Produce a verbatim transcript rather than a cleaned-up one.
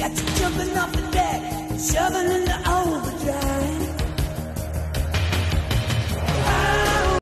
Got you jumping off the deck, shoving in the